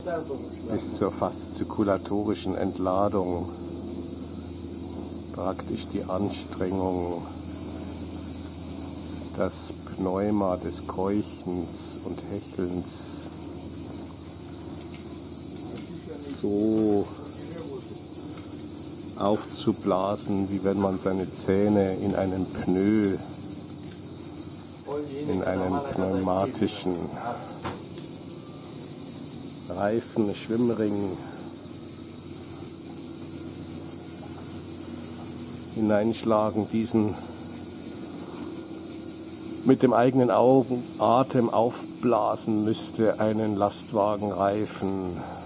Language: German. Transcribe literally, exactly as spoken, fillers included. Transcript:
bis zur fast zirkulatorischen Entladung praktisch die Anstrengung, das Pneuma des Keuchens und Hechelns so aufzublasen, wie wenn man seine Zähne in einen Pneu, in einen pneumatischen Reifen, Schwimmring hineinschlagen, diesen mit dem eigenen Augen, Atem aufblasen müsste, einen Lastwagenreifen